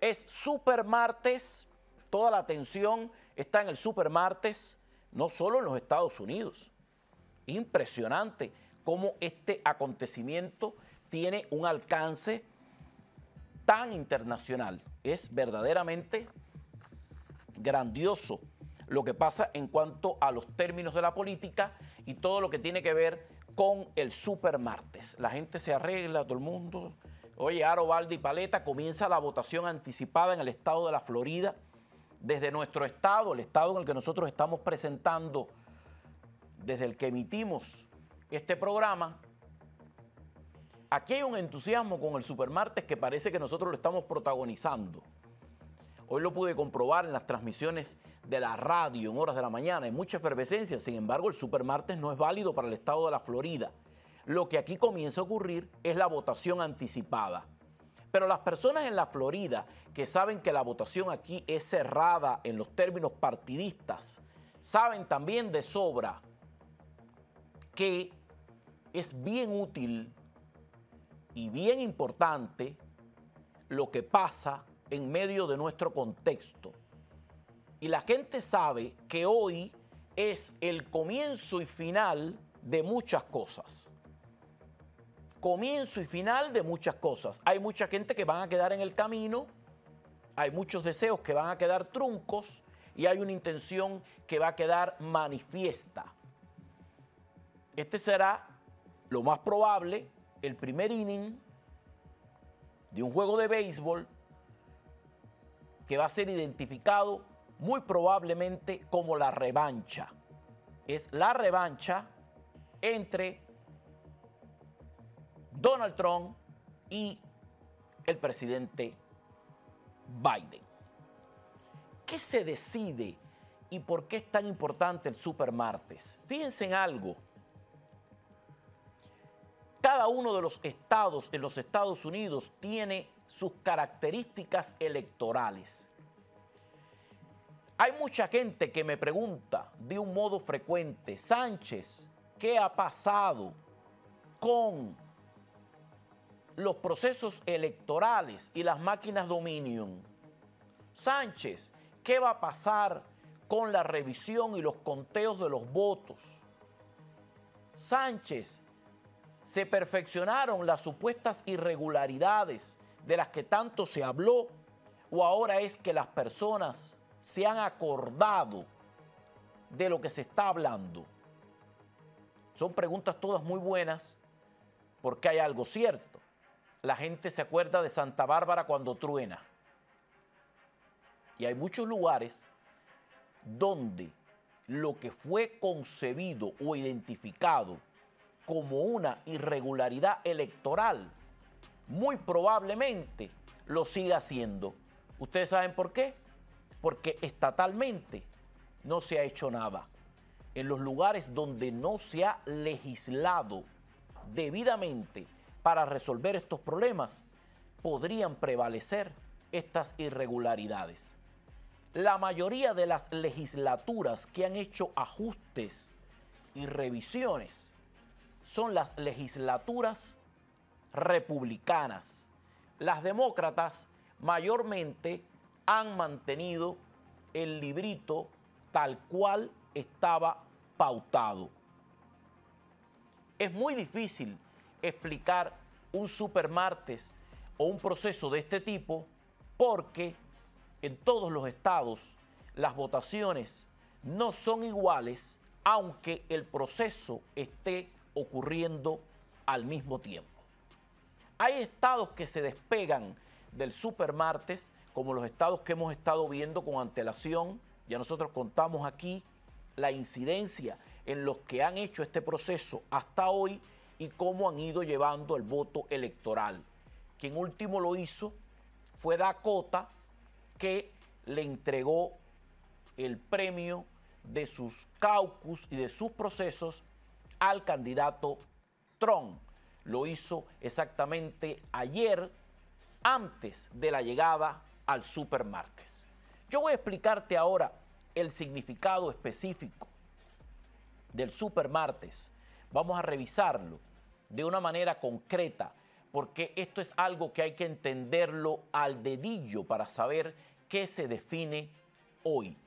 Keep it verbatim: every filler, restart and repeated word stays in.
Es Supermartes, toda la atención está en el Supermartes, no solo en los Estados Unidos. Impresionante cómo este acontecimiento tiene un alcance tan internacional. Es verdaderamente grandioso lo que pasa en cuanto a los términos de la política y todo lo que tiene que ver con el Supermartes. La gente se arregla, todo el mundo. Oye, Aro, Baldi y Paleta, comienza la votación anticipada en el estado de la Florida. Desde nuestro estado, el estado en el que nosotros estamos presentando, desde el que emitimos este programa, aquí hay un entusiasmo con el Supermartes que parece que nosotros lo estamos protagonizando. Hoy lo pude comprobar en las transmisiones de la radio en horas de la mañana, hay mucha efervescencia. Sin embargo, el Supermartes no es válido para el estado de la Florida. Lo que aquí comienza a ocurrir es la votación anticipada. Pero las personas en la Florida que saben que la votación aquí es cerrada en los términos partidistas, saben también de sobra que es bien útil y bien importante lo que pasa en medio de nuestro contexto. Y la gente sabe que hoy es el comienzo y final de muchas cosas. Comienzo y final de muchas cosas. Hay mucha gente que van a quedar en el camino, hay muchos deseos que van a quedar truncos y hay una intención que va a quedar manifiesta. Este será, lo más probable, el primer inning de un juego de béisbol que va a ser identificado muy probablemente como la revancha. Es la revancha entre Donald Trump y el presidente Biden. ¿Qué se decide y por qué es tan importante el Supermartes? Fíjense en algo. Cada uno de los estados en los Estados Unidos tiene sus características electorales. Hay mucha gente que me pregunta de un modo frecuente, Sánchez, ¿qué ha pasado con los procesos electorales y las máquinas Dominion? Sánchez, ¿qué va a pasar con la revisión y los conteos de los votos? Sánchez, ¿se perfeccionaron las supuestas irregularidades de las que tanto se habló o ahora es que las personas se han acordado de lo que se está hablando? Son preguntas todas muy buenas porque hay algo cierto. La gente se acuerda de Santa Bárbara cuando truena. Y hay muchos lugares donde lo que fue concebido o identificado como una irregularidad electoral, muy probablemente lo siga haciendo. ¿Ustedes saben por qué? Porque estatalmente no se ha hecho nada. En los lugares donde no se ha legislado debidamente para resolver estos problemas, podrían prevalecer estas irregularidades. La mayoría de las legislaturas que han hecho ajustes y revisiones son las legislaturas republicanas. Las demócratas mayormente han mantenido el librito tal cual estaba pautado. Es muy difícil explicar un Supermartes o un proceso de este tipo porque en todos los estados las votaciones no son iguales, aunque el proceso esté ocurriendo al mismo tiempo. Hay estados que se despegan del Supermartes, como los estados que hemos estado viendo con antelación. Ya nosotros contamos aquí la incidencia en los que han hecho este proceso hasta hoy y cómo han ido llevando el voto electoral. Quien último lo hizo fue Dakota, que le entregó el premio de sus caucus y de sus procesos al candidato Trump. Lo hizo exactamente ayer, antes de la llegada al Supermartes. Yo voy a explicarte ahora el significado específico del Supermartes. Vamos a revisarlo de una manera concreta porque esto es algo que hay que entenderlo al dedillo para saber qué se define hoy.